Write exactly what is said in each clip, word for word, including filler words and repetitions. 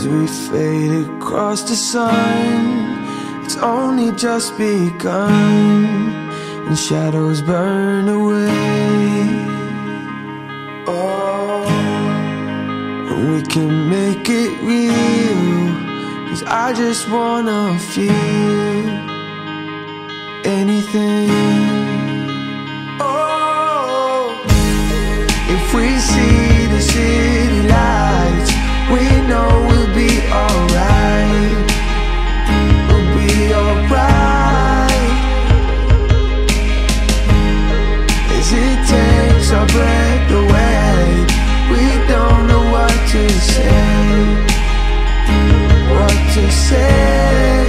As we fade across the sun, it's only just begun, and shadows burn away. Oh, and we can make it real, 'cause I just wanna feel anything. Oh, if we see the city lights, we know we'll be alright. We'll be alright. As it takes our breath away, we don't know what to say. What to say.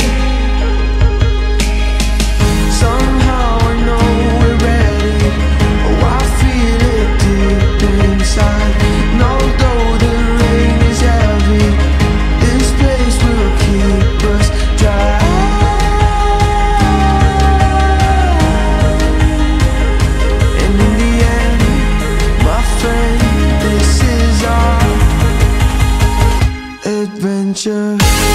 Somehow I know we're ready. Oh, I feel it deep inside. And although the rain is heavy, this place will keep us dry. And in the end, my friend, this is our adventure.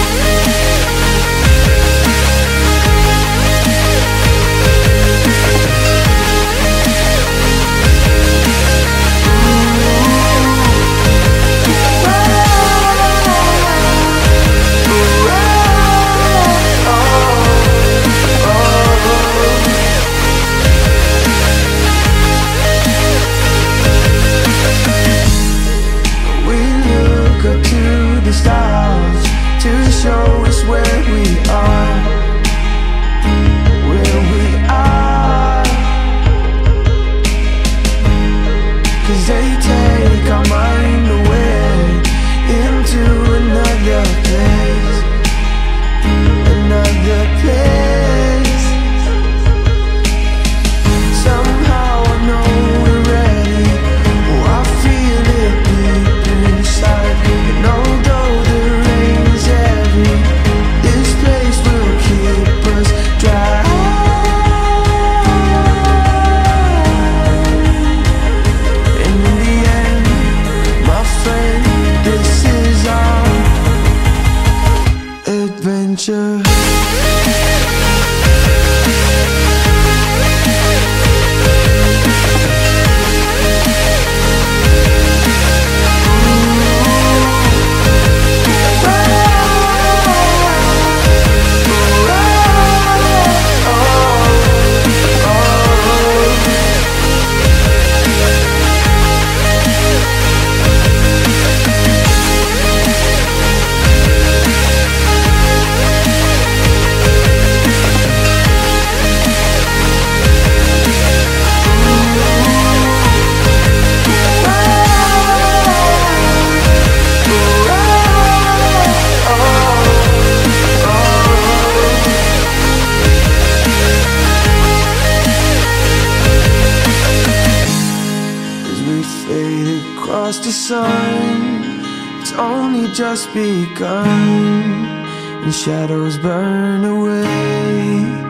Stars to show us where we are, where we are. 'Cause they take our mind away into another place, another place. Somehow I know we're ready. Oh, I feel it deep inside. And although adventure. Across the sun, it's only just begun, and shadows burn away.